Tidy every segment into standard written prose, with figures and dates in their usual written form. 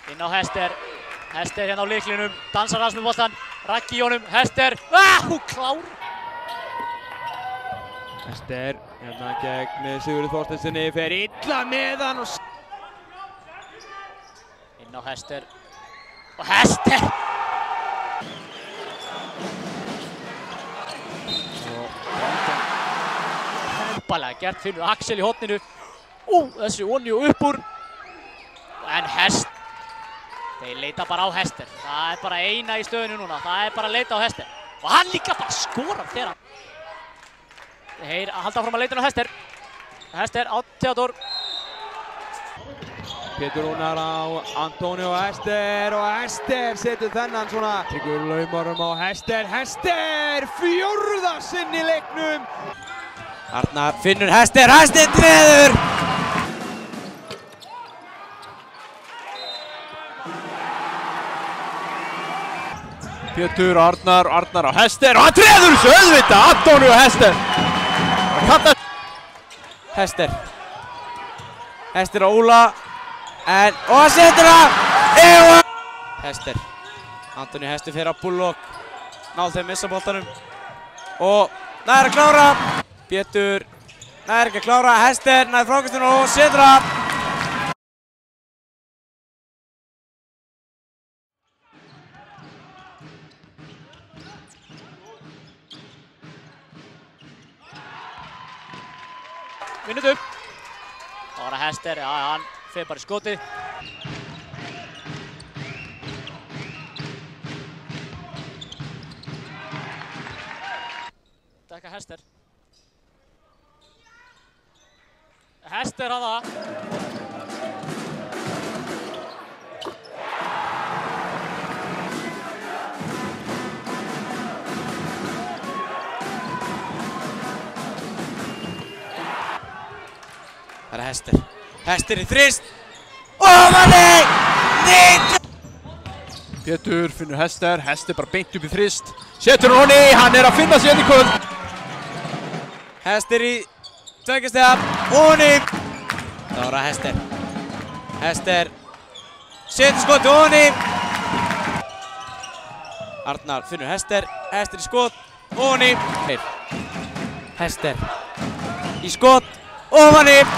Inn á Hester. Hester hérna á lyklinum, dansar aðeins með boltann. Raggi í honum, Hester. Klár! Hester hérna gegn Sigurði Þorsteinsssyni, fer illa með hann og... Inn á Hester. Og Hester! Hempalega gert, finnur Axel í horninu. Þessi onni og upp úr. En Hester. Þeir leita bara á Hester. Það er bara eina í stöðinu núna. Það er bara að leita á Hester. Og hann líka bara skorar þegar hann. Þeir halda áfram að leita á Hester. Hester á Theodor. Pétur Rúnar á Antoni og Hester setur þennan svona. Tryggur laumarum á Hester. Hester fjórða sinn í leiknum. Arnar finnur Hester treður! Pétur, Arnar á Hester og hann treður þessu auðvitað, Antoni og Hester. Hester á Óla, og hann setur það! Hester, Antoni Hester fyrir á Bullock, náð þeim missa boltanum og nær að klára. Pétur nær ekki að klára, Hester nær frákastinu og setur það! Vinnuðu. Það var að Hester, hann fer bara í skotið. Dekka Hester. Hester hann það. Það er Hester. Hester í þrist. Ofan í! Pétur finnur Hester bara beint upp í þrist. Setur hann í, hann er að finna sér í kvöld. Hester í tveggjastiga. Ofan í! Það var að Hester setur skot ofan í! Arnar finnur Hester í skot. Ofan í! Hester í skot. Ofan í!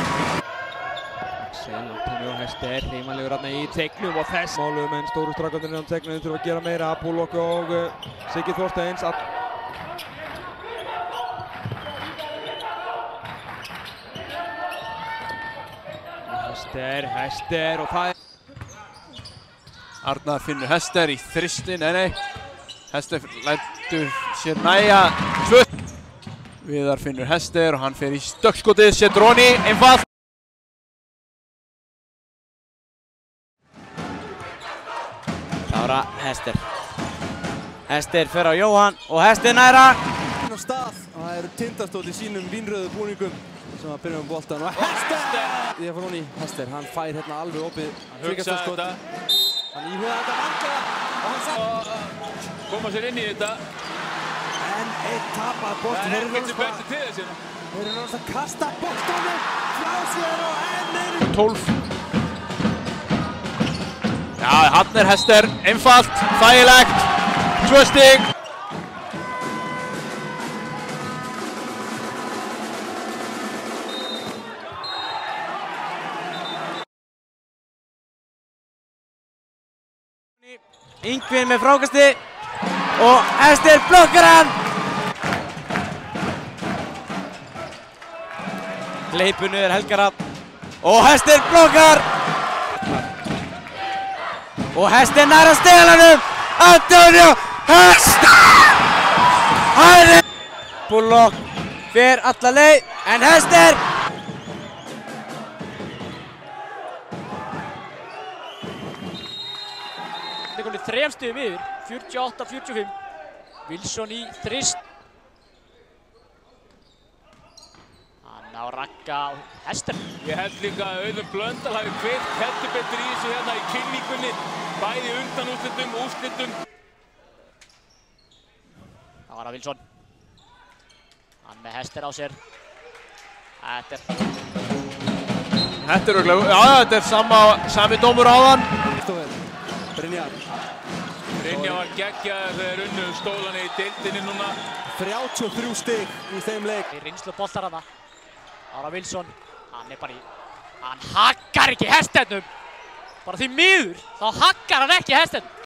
Antoni og Hester, heimanlegur hérna í teignum og þess. Málum en stóru strákarnir á teignum þurfa að gera meira. Bullock og Siggi Þorsteins. Hester og það er... Arnar finnur Hester í þristi, nei. Hester lætur sér næja. Viðar finnur Hester og hann fer í stökkskotið, setur honi, einfalt. Það var að Hester fer á Jóhann og Hester næra. Á stað og það eru Tindastóll í sínum vínröðu búningum sem að byrja um boltan og Hester! Ég fór hún í Hester, hann fær hérna alveg opið. Hann hugsaði þetta. Hann íhugaði þetta vantilega og hann satt. Koma sér inn í þetta. En eitt tapar boltan. Það er ekkert sem betur til þessi. Þeir eru náttúrulega að kasta boltanum frá sér og enn eru... 12. Já, hann er Hester, einfalt, þægilegt, 2 stig. Yngvin með frákasti og Hester blokkar hann. Hleypur niður Helgarat og Hester blokkar. Og Hester nær að stelanum. Antonio Hester! Bullock fer alla leið en Hester. Það er komið 3 stigum yfir, 48-45. Wilson í þrist. Hann á Ragga og Hester. Ég held líka að Auðun Blöndal hafi kveikt heldur betur í þessu hérna í kynningunni. Bæði undan úrslitum. Það var að Wilson. Hann með Hester á sér. Þetta er örugglega, já þetta er sami dómur áðan. Brynjar. Brynjar var geggjaður þegar unnu stólana í deildinni núna. 33 stig í þeim leik. Reynslu boltar hana. Ara Wilson, hann er bara í... Hann haggar ekki hesternum. Bara því miður, þá haggar hann ekki hesternum.